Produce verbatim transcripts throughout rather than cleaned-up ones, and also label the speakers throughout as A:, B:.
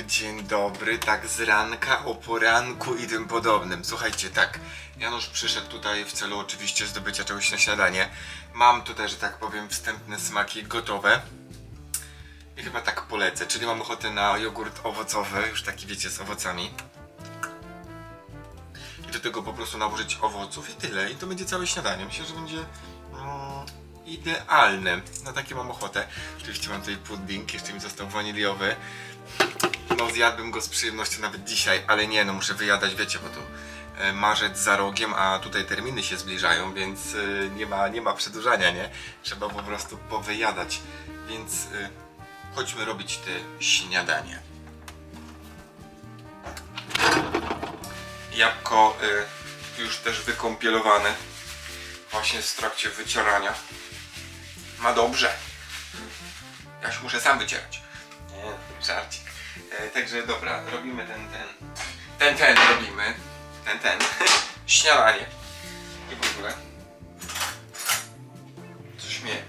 A: dzień dobry, tak z ranka, o poranku i tym podobnym. Słuchajcie, tak, Janusz przyszedł tutaj w celu oczywiście zdobycia czegoś na śniadanie. Mam tutaj, że tak powiem, wstępne smaki gotowe. I chyba tak polecę, czyli mam ochotę na jogurt owocowy, już taki wiecie, z owocami. I do tego po prostu nałożyć owoców i tyle. I to będzie całe śniadanie. Myślę, że będzie mm, idealne. Na takie mam ochotę. Oczywiście mam tutaj pudding, jeszcze mi został waniliowy. No zjadłbym go z przyjemnością nawet dzisiaj, ale nie, no muszę wyjadać, wiecie, bo tu e, marzec za rogiem, a tutaj terminy się zbliżają, więc e, nie ma, nie ma przedłużania, nie? Trzeba po prostu powyjadać. Więc e, chodźmy robić te śniadanie. Jabłko y, już też wykąpielowane, właśnie w trakcie wycierania. Ma dobrze. Ja się muszę sam wycierać. Nie, żarcik. E, także dobra, robimy ten, ten, ten, ten robimy, ten, ten, śniadanie. I w ogóle coś mnie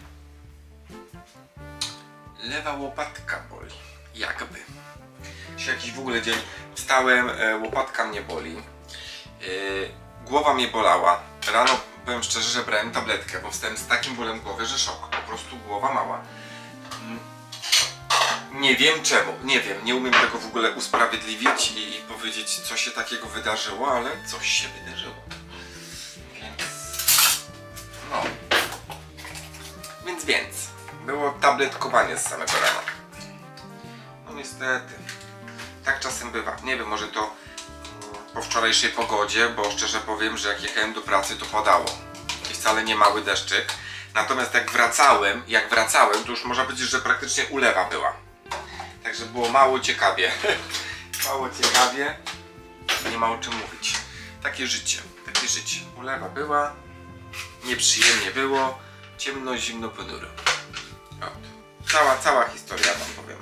A: lewa łopatka boli, jakby. Dzisiaj jakiś w ogóle dzień wstałem, e, łopatka mnie boli, e, głowa mnie bolała. Rano powiem szczerze, że brałem tabletkę, bo wstałem z takim bólem głowy, że szok, po prostu głowa mała. Mm. Nie wiem czemu, nie wiem, nie umiem tego w ogóle usprawiedliwić i, i powiedzieć, co się takiego wydarzyło, ale coś się wydarzyło. Więc no, więc więc było tabletkowanie z samego rana. No niestety. Tak czasem bywa. Nie wiem, może to po wczorajszej pogodzie, bo szczerze powiem, że jak jechałem do pracy, to padało. I wcale nie mały deszczyk. Natomiast jak wracałem, jak wracałem, to już można powiedzieć, że praktycznie ulewa była. Także było mało ciekawie. Mało ciekawie. Nie ma o czym mówić. Takie życie. Takie życie. Ulewa była. Nieprzyjemnie było. Ciemno, zimno, ponuro. Cała, cała historia wam powiem.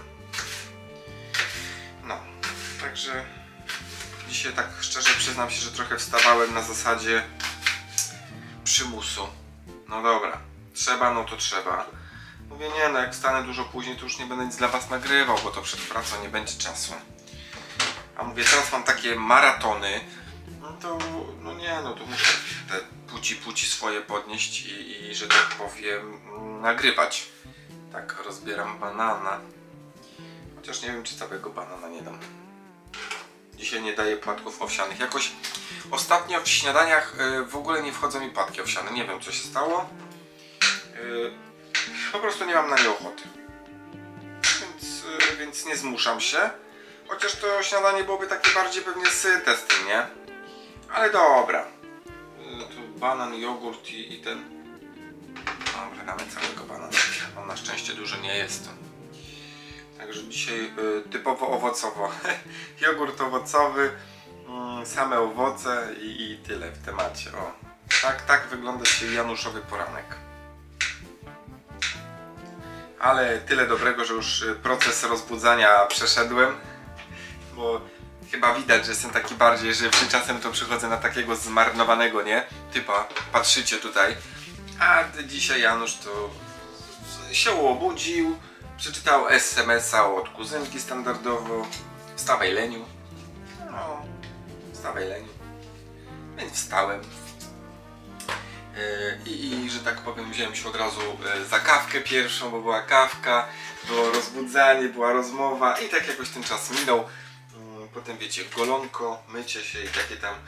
A: No. Także dzisiaj tak szczerze przyznam się, że trochę wstawałem na zasadzie przymusu. No dobra, trzeba, no to trzeba. Mówię, nie no, jak wstanę dużo później, to już nie będę nic dla was nagrywał, bo to przed pracą nie będzie czasu. A mówię, teraz mam takie maratony, no to, no nie no, to muszę te płci płci swoje podnieść i, i że tak powiem, nagrywać. Tak, rozbieram banana. Chociaż nie wiem, czy całego banana nie dam. Dzisiaj nie daję płatków owsianych. Jakoś ostatnio w śniadaniach y, w ogóle nie wchodzą mi płatki owsiane. Nie wiem, co się stało. Y, po prostu nie mam na nie ochoty. Więc, y, więc nie zmuszam się. Chociaż to śniadanie byłoby takie bardziej pewnie syte z tym, nie? Ale dobra. Y, tu banan, jogurt i, i ten... Dobra, damy całego banana. On na szczęście duży nie jest. Także dzisiaj y, typowo owocowo. Jogurt owocowy, y, same owoce i, i tyle w temacie. O, tak, tak wygląda dzisiaj Januszowy poranek. Ale tyle dobrego, że już proces rozbudzania przeszedłem. Bo chyba widać, że jestem taki bardziej żywszy. Czasem to przychodzę na takiego zmarnowanego, nie? Typa, patrzycie tutaj. A dzisiaj Janusz to się obudził. Przeczytał es em es a od kuzynki standardowo. Wstawaj Leniu. No, wstawaj Leniu. Więc wstałem. Yy, i, I że tak powiem, wziąłem się od razu yy, za kawkę pierwszą, bo była kawka, było rozbudzanie, była rozmowa i tak jakoś ten czas minął. Yy, potem wiecie, golonko, mycie się i takie tam.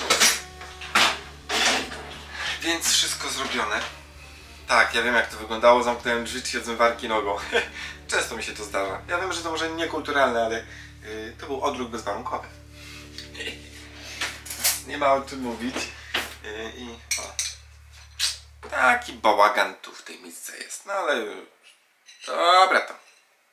A: Więc wszystko zrobione. Tak, ja wiem jak to wyglądało, zamknąłem drzwi czy zmywarki nogą. Często mi się to zdarza. Ja wiem, że to może niekulturalne, ale yy, to był odruch bezwarunkowy. Nie ma o czym mówić. Yy, I o. Taki bałagan tu w tej miejsce jest. No ale dobra to.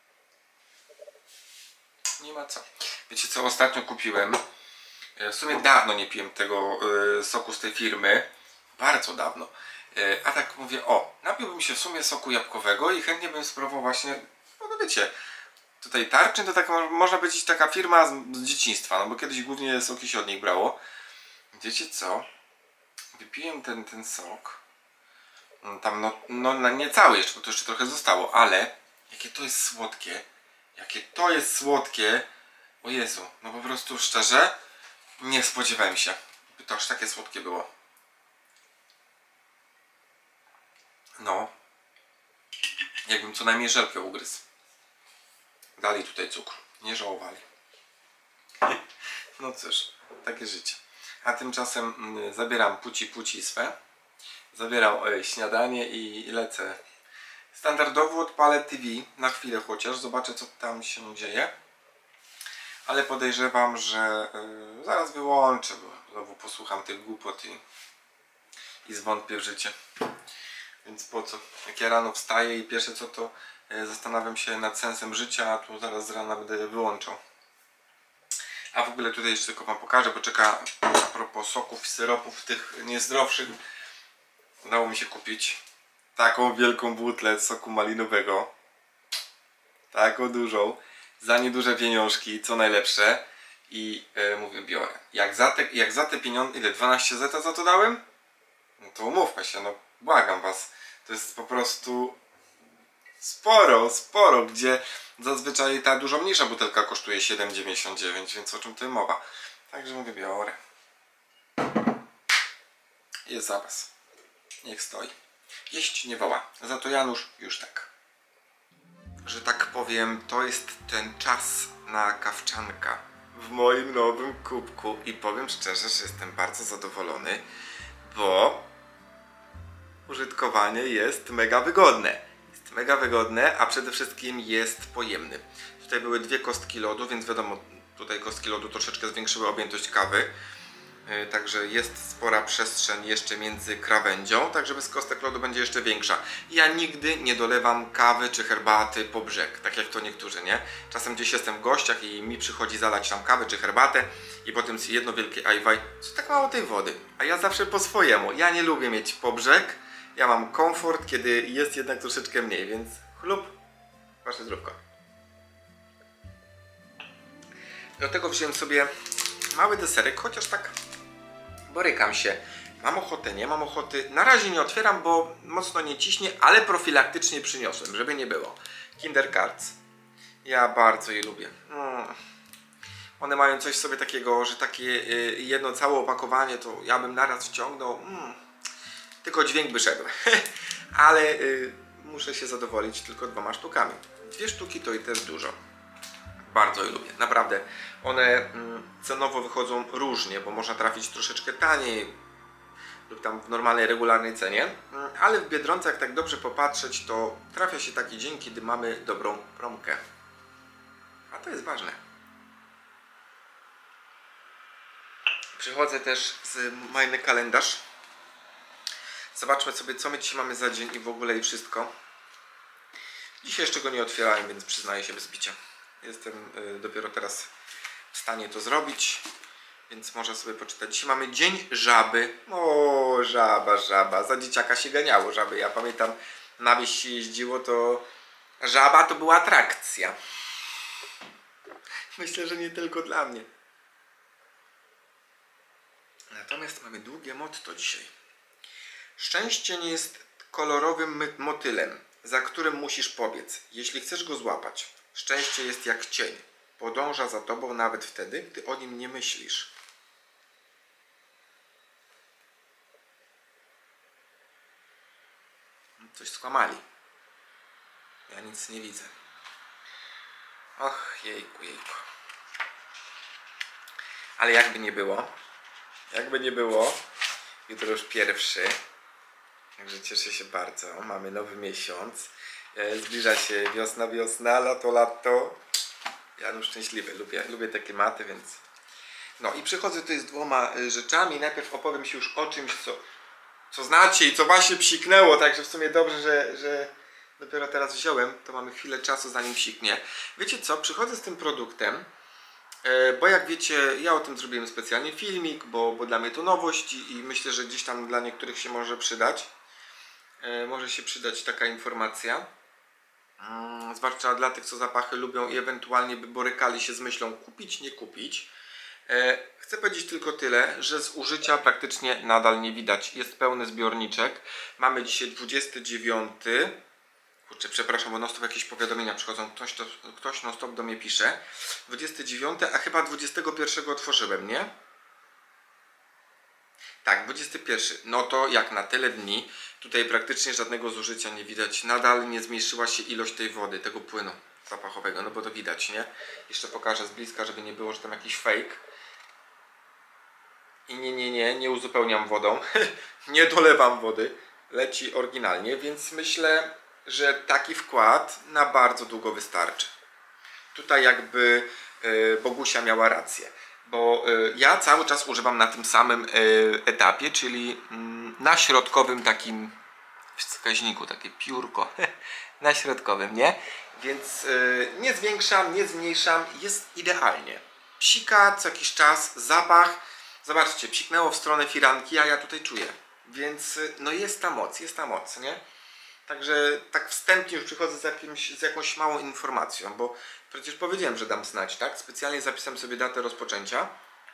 A: Nie ma co. Wiecie co ostatnio kupiłem? W sumie dawno nie piłem tego yy, soku z tej firmy. Bardzo dawno. A tak mówię, o, napiłbym się w sumie soku jabłkowego i chętnie bym spróbował właśnie, no, no wiecie, tutaj Tarczyn to taka, można powiedzieć, taka firma z, z dzieciństwa, no bo kiedyś głównie soki się od nich brało. Wiecie co? Wypiłem ten, ten sok, tam no, no nie cały jeszcze, bo to jeszcze trochę zostało, ale jakie to jest słodkie, jakie to jest słodkie, O Jezu, no po prostu szczerze nie spodziewałem się, by to aż takie słodkie było. No, jakbym co najmniej żelkę ugryzł. Dali tutaj cukru, nie żałowali. No cóż, takie życie. A tymczasem mm, zabieram puci puci swe. Zabieram e, śniadanie i lecę. Standardowo odpalę T V na chwilę chociaż, zobaczę co tam się dzieje. Ale podejrzewam, że y, zaraz wyłączę, bo znowu posłucham tych głupot i, i zwątpię w życie. Więc po co? Jak ja rano wstaję i pierwsze co to y, zastanawiam się nad sensem życia, a tu zaraz z rana będę wyłączał. A w ogóle tutaj jeszcze tylko wam pokażę, bo czeka a propos soków i syropów tych niezdrowszych. Udało mi się kupić taką wielką butlę soku malinowego. Taką dużą. Za nieduże pieniążki, co najlepsze. I e, mówię, biorę. Jak za te, jak za te pieniądze, ile? dwanaście zeta za to dałem? No to umówmy się, no błagam was. To jest po prostu sporo, sporo, gdzie zazwyczaj ta dużo mniejsza butelka kosztuje siedem dziewięćdziesiąt dziewięć, więc o czym tutaj mowa. Także mówię, biorę. Jest zapas. Niech stoi. Jeść nie woła. Za to Janusz już tak. Że tak powiem, to jest ten czas na kawczanka w moim nowym kubku i powiem szczerze, że jestem bardzo zadowolony, bo użytkowanie jest mega wygodne. Jest mega wygodne, a przede wszystkim jest pojemny. Tutaj były dwie kostki lodu, więc wiadomo, tutaj kostki lodu troszeczkę zwiększyły objętość kawy. Także jest spora przestrzeń jeszcze między krawędzią, także bez kostek lodu będzie jeszcze większa. Ja nigdy nie dolewam kawy czy herbaty po brzeg, tak jak to niektórzy, nie? Czasem gdzieś jestem w gościach i mi przychodzi zalać tam kawę czy herbatę i potem jedno wielkie ajwaj, co tak mało tej wody. A ja zawsze po swojemu, ja nie lubię mieć po brzeg, ja mam komfort, kiedy jest jednak troszeczkę mniej, więc chlub, wasze zdrówko. Do tego wziąłem sobie mały deserek, chociaż tak borykam się. Mam ochotę, nie mam ochoty. Na razie nie otwieram, bo mocno nie ciśnie, ale profilaktycznie przyniosłem, żeby nie było. Kinder Cards. Ja bardzo je lubię. Mm. One mają coś w sobie takiego, że takie y, jedno całe opakowanie to ja bym naraz wciągnął. Mm. Tylko dźwięk by szedł. Ale y, muszę się zadowolić tylko dwoma sztukami. Dwie sztuki to i też dużo. Bardzo je lubię, naprawdę. One mm, cenowo wychodzą różnie, bo można trafić troszeczkę taniej lub tam w normalnej, regularnej cenie, mm, ale w Biedronce, jak tak dobrze popatrzeć, to trafia się taki dzień, kiedy mamy dobrą promkę. A to jest ważne. Przychodzę też z majny kalendarz. Zobaczmy sobie, co my dzisiaj mamy za dzień i w ogóle i wszystko. Dzisiaj jeszcze go nie otwierałem, więc przyznaję się bez bicia. Jestem y, dopiero teraz w stanie to zrobić, więc można sobie poczytać. Dzisiaj mamy Dzień Żaby. O, żaba, żaba. Za dzieciaka się ganiało żaby. Ja pamiętam, na wieś się jeździło, to żaba to była atrakcja. Myślę, że nie tylko dla mnie. Natomiast mamy długie motto dzisiaj. Szczęście nie jest kolorowym motylem, za którym musisz pobiec, jeśli chcesz go złapać. Szczęście jest jak cień. Podąża za tobą nawet wtedy, gdy o nim nie myślisz. Coś skłamali. Ja nic nie widzę. Och, jejku, jejku. Ale jakby nie było, jakby nie było, jutro już pierwszy. Także cieszę się bardzo. Mamy nowy miesiąc. Zbliża się wiosna, wiosna, lato, lato. Janusz szczęśliwy. Lubię, lubię te klimaty, więc... No i przychodzę tutaj z dwoma rzeczami. Najpierw opowiem się już o czymś, co, co znacie i co właśnie psiknęło. Także w sumie dobrze, że, że dopiero teraz wziąłem. To mamy chwilę czasu, zanim psiknie. Wiecie co? Przychodzę z tym produktem, bo jak wiecie, ja o tym zrobiłem specjalnie filmik, bo, bo dla mnie to nowość i, i myślę, że gdzieś tam dla niektórych się może przydać. Może się przydać taka informacja. Zwłaszcza dla tych, co zapachy lubią i ewentualnie by borykali się z myślą kupić, nie kupić. Chcę powiedzieć tylko tyle, że z użycia praktycznie nadal nie widać. Jest pełny zbiorniczek. Mamy dzisiaj dwudziesty dziewiąty Kurczę, przepraszam, bo non stop jakieś powiadomienia przychodzą. Ktoś, to, ktoś non stop do mnie pisze. dwudziestego dziewiątego, a chyba dwudziestego pierwszego otworzyłem, nie? Tak, dwudziesty pierwszy. No to jak na tyle dni, tutaj praktycznie żadnego zużycia nie widać. Nadal nie zmniejszyła się ilość tej wody, tego płynu zapachowego, no bo to widać, nie? Jeszcze pokażę z bliska, żeby nie było, że tam jakiś fake. I nie, nie, nie, nie uzupełniam wodą. Nie dolewam wody. Leci oryginalnie, więc myślę, że taki wkład na bardzo długo wystarczy. Tutaj jakby y, Bogusia miała rację. Bo y, ja cały czas używam na tym samym y, etapie, czyli y, na środkowym takim wskaźniku, takie piórko na środkowym, nie? Więc y, nie zwiększam, nie zmniejszam, jest idealnie. Psika co jakiś czas, zapach, zobaczcie, psiknęło w stronę firanki, a ja tutaj czuję. Więc y, no jest ta moc, jest ta moc, nie? Także tak wstępnie już przychodzę z, jakimś, z jakąś małą informacją, bo przecież powiedziałem, że dam znać, tak? Specjalnie zapisałem sobie datę rozpoczęcia.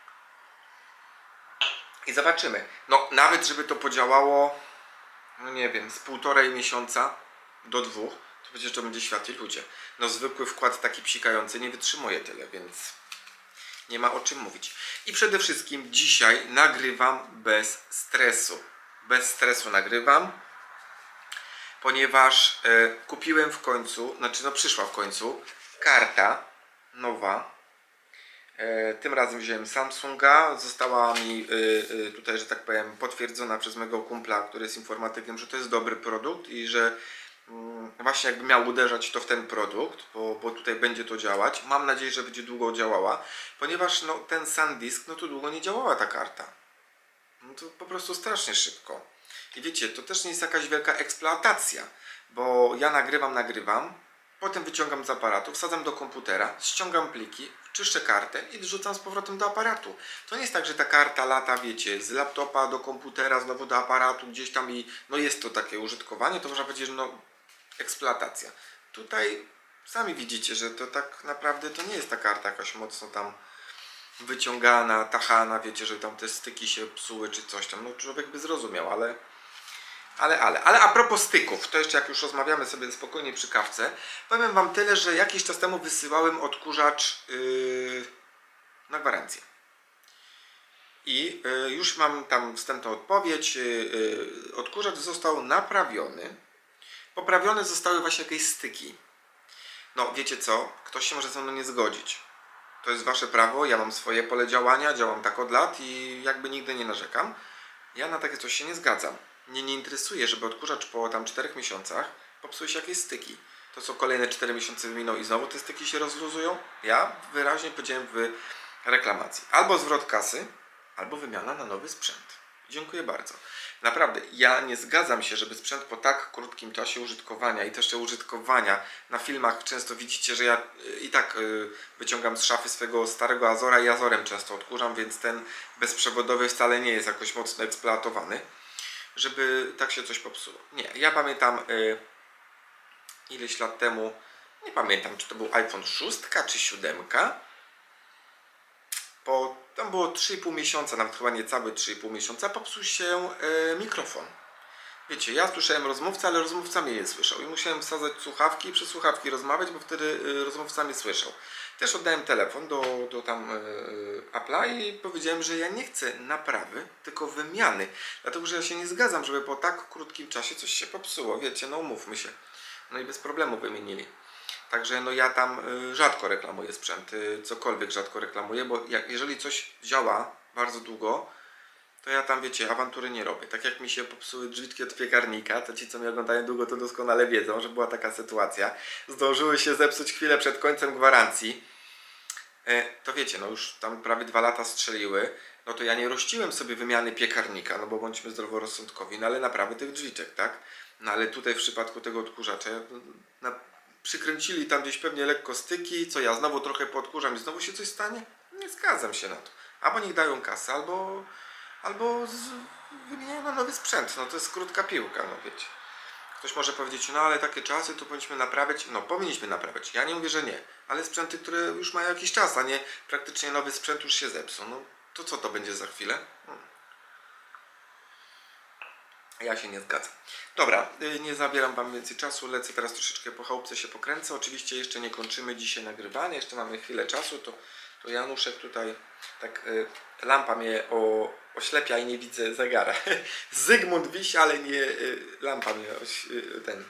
A: I zobaczymy. No nawet żeby to podziałało, no nie wiem, z półtorej miesiąca do dwóch, to przecież to będzie świat i ludzie. No zwykły wkład taki psikający nie wytrzymuje tyle, więc nie ma o czym mówić. I przede wszystkim dzisiaj nagrywam bez stresu. Bez stresu nagrywam. Ponieważ e, kupiłem w końcu, znaczy no przyszła w końcu karta nowa. E, tym razem wziąłem Samsunga. Została mi e, e, tutaj, że tak powiem, potwierdzona przez mego kumpla, który jest informatykiem, że to jest dobry produkt i że mm, właśnie jakby miał uderzać to w ten produkt, bo, bo tutaj będzie to działać. Mam nadzieję, że będzie długo działała, ponieważ no, ten SanDisk, no to długo nie działała ta karta. No to po prostu strasznie szybko. I wiecie, to też nie jest jakaś wielka eksploatacja, bo ja nagrywam, nagrywam, potem wyciągam z aparatu, wsadzam do komputera, ściągam pliki, czyszczę kartę i wrzucam z powrotem do aparatu. To nie jest tak, że ta karta lata, wiecie, z laptopa do komputera, znowu do aparatu, gdzieś tam i no jest to takie użytkowanie, to można powiedzieć, że no eksploatacja. Tutaj sami widzicie, że to tak naprawdę to nie jest ta karta jakaś mocno tam wyciągana, tachana, wiecie, że tam te styki się psuły czy coś tam. No człowiek by zrozumiał, ale Ale, ale, ale a propos styków, to jeszcze jak już rozmawiamy sobie spokojnie przy kawce, powiem wam tyle, że jakiś czas temu wysyłałem odkurzacz yy, na gwarancję. I yy, już mam tam wstępną odpowiedź. Yy, odkurzacz został naprawiony. Poprawione zostały właśnie jakieś styki. No wiecie co, ktoś się może ze mną nie zgodzić. To jest wasze prawo, ja mam swoje pole działania, działam tak od lat i jakby nigdy nie narzekam. Ja na takie coś się nie zgadzam. Mnie nie interesuje, żeby odkurzacz po tam czterech miesiącach popsuły się jakieś styki. To co kolejne cztery miesiące wyminą i znowu te styki się rozluzują? Ja wyraźnie powiedziałem w reklamacji. Albo zwrot kasy, albo wymiana na nowy sprzęt. Dziękuję bardzo. Naprawdę, ja nie zgadzam się, żeby sprzęt po tak krótkim czasie użytkowania i też te użytkowania na filmach często widzicie, że ja i tak wyciągam z szafy swojego starego Azora i Azorem często odkurzam, więc ten bezprzewodowy wcale nie jest jakoś mocno eksploatowany, żeby tak się coś popsuło. Nie, ja pamiętam y, ileś lat temu, nie pamiętam, czy to był iPhone sześć czy siedem. Po, tam było trzy i pół miesiąca, nawet chyba niecałe trzy i pół miesiąca, popsuł się y, mikrofon. Wiecie, ja słyszałem rozmówcę, ale rozmówca mnie nie słyszał i musiałem wsadzać słuchawki i przez słuchawki rozmawiać, bo wtedy y, rozmówca mnie słyszał. Też oddałem telefon do, do tam y, Apple'a i powiedziałem, że ja nie chcę naprawy, tylko wymiany. Dlatego, że ja się nie zgadzam, żeby po tak krótkim czasie coś się popsuło. Wiecie, no umówmy się. No i bez problemu wymienili. Także no ja tam y, rzadko reklamuję sprzęt, y, cokolwiek rzadko reklamuję, bo jak, jeżeli coś działa bardzo długo, to ja tam, wiecie, awantury nie robię. Tak jak mi się popsuły drzwiczki od piekarnika, to ci, co mnie oglądają długo, to doskonale wiedzą, że była taka sytuacja. Zdążyły się zepsuć chwilę przed końcem gwarancji. E, to wiecie, no już tam prawie dwa lata strzeliły. No to ja nie rościłem sobie wymiany piekarnika, no bo bądźmy zdroworozsądkowi, no ale naprawy tych drzwiczek, tak? No ale tutaj w przypadku tego odkurzacza na, przykręcili tam gdzieś pewnie lekko styki, co ja znowu trochę podkurzam i znowu się coś stanie? Nie zgadzam się na to. Albo niech dają kasę, albo... Albo z... wymieniają na nowy sprzęt. No to jest krótka piłka, no wiecie. Ktoś może powiedzieć, no ale takie czasy to powinniśmy naprawiać. No powinniśmy naprawiać. Ja nie mówię, że nie. Ale sprzęty, które już mają jakiś czas, a nie praktycznie nowy sprzęt już się zepsuł. No to co to będzie za chwilę? Hmm. Ja się nie zgadzam. Dobra, nie zabieram wam więcej czasu, lecę teraz troszeczkę po chałupce, się pokręcę. Oczywiście jeszcze nie kończymy dzisiaj nagrywania, jeszcze mamy chwilę czasu, to, to Januszek tutaj, tak y, lampa mnie o, oślepia i nie widzę zegara. Zygmunt wisi, ale nie, y, lampa mnie oś, y, ten,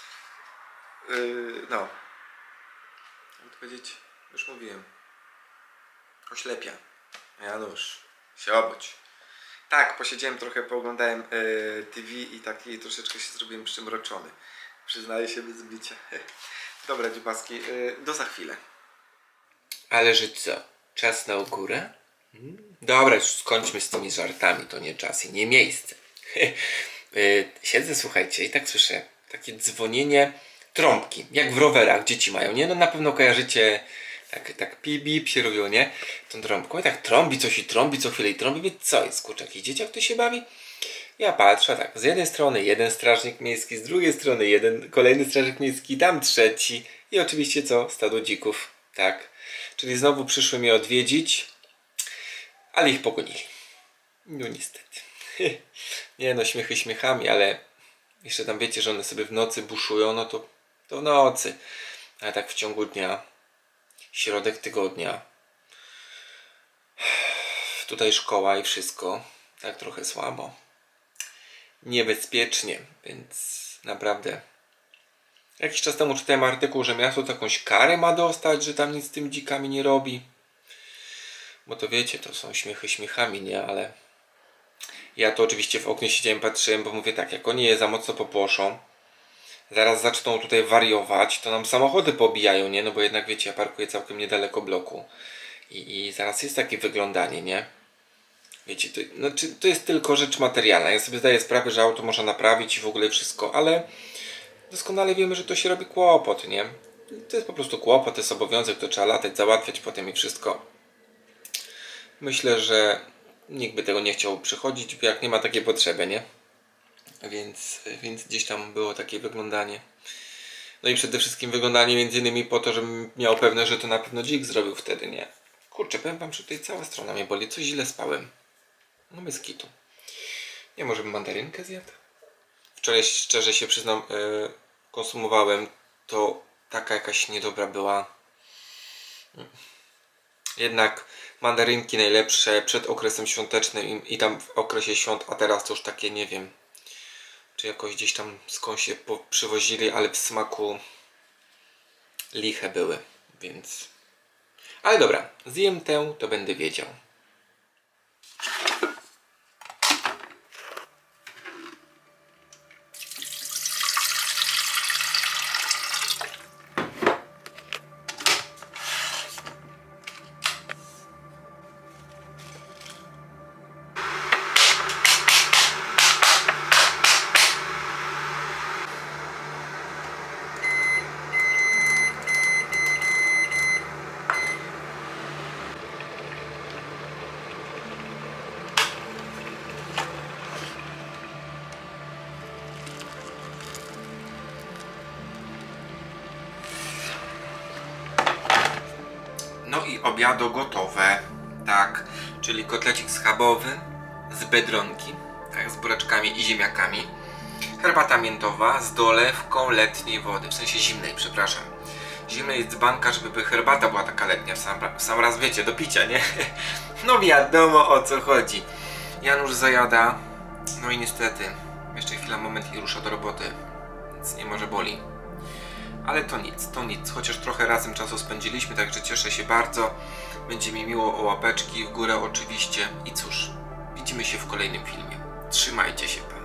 A: y, no, jak to powiedzieć, już mówiłem, oślepia. Janusz, się obudź. Tak, posiedziałem trochę, pooglądałem y, T V i taki troszeczkę się zrobiłem przymroczony. Przyznaję się bez bicia. Dobra, dziubaski, y, do za chwilę.
B: Ale że co? Czas na górę? Hmm? Dobra, już skończmy z tymi żartami, to nie czas i nie miejsce. y, siedzę, słuchajcie, i tak słyszę takie dzwonienie trąbki, jak w rowerach dzieci mają, nie? No na pewno kojarzycie. Tak, tak pip, pip się robiło, nie? Tą trąbką i tak trąbi coś i trąbi co chwilę i trąbi. Wie, co jest, kurczę, jakiś dzieciak tu się bawi? Ja patrzę, tak, z jednej strony jeden strażnik miejski, z drugiej strony jeden kolejny strażnik miejski, tam trzeci i oczywiście co? Stado dzików, tak. Czyli znowu przyszły mnie odwiedzić, ale ich pogonili. No niestety. Nie no, śmiechy śmiechami, ale jeszcze tam wiecie, że one sobie w nocy buszują, no to, to w nocy. Ale tak w ciągu dnia, środek tygodnia, tutaj szkoła i wszystko, tak trochę słabo, niebezpiecznie, więc naprawdę jakiś czas temu czytałem artykuł, że miasto to jakąś karę ma dostać, że tam nic z tymi dzikami nie robi, bo to wiecie, to są śmiechy śmiechami, nie, ale ja to oczywiście w oknie siedziałem, patrzyłem, bo mówię tak, jak oni je za mocno popłoszą, zaraz zaczną tutaj wariować, to nam samochody pobijają, nie? No bo jednak wiecie, ja parkuję całkiem niedaleko bloku. I, i zaraz jest takie wyglądanie, nie? Wiecie, to, znaczy, to jest tylko rzecz materialna. Ja sobie zdaję sprawę, że auto można naprawić i w ogóle wszystko, ale doskonale wiemy, że to się robi kłopot, nie? To jest po prostu kłopot, to jest obowiązek, to trzeba latać, załatwiać potem i wszystko. Myślę, że nikt by tego nie chciał przychodzić, jak nie ma takiej potrzeby, nie? Więc, więc gdzieś tam było takie wyglądanie. No i przede wszystkim wyglądanie między innymi po to, żebym miał pewne, że to na pewno dzik zrobił wtedy, nie? Kurczę, powiem wam, że tutaj cała strona mnie boli. Coś źle spałem. No bez kitu. Nie, może bym mandarynkę zjadł? Wczoraj, szczerze się przyznam, yy, konsumowałem, to taka jakaś niedobra była. Jednak mandarynki najlepsze przed okresem świątecznym i, i tam w okresie świąt, a teraz to już takie, nie wiem, czy jakoś gdzieś tam skąd się przywozili, ale w smaku liche były, więc... Ale dobra, zjem tę, to będę wiedział.
A: No i obiado gotowe, tak, czyli kotlecik schabowy z Biedronki, tak, z buraczkami i ziemniakami, herbata miętowa z dolewką letniej wody, w sensie zimnej, przepraszam, zimnej z dzbanka, żeby herbata była taka letnia, w sam, w sam raz wiecie, do picia, nie? No wiadomo o co chodzi. Janusz zajada, no i niestety, jeszcze chwila, moment i rusza do roboty, więc nie może boli. Ale to nic, to nic, chociaż trochę razem czasu spędziliśmy, także cieszę się bardzo. Będzie mi miło o łapeczki w górę oczywiście. I cóż, widzimy się w kolejnym filmie. Trzymajcie się.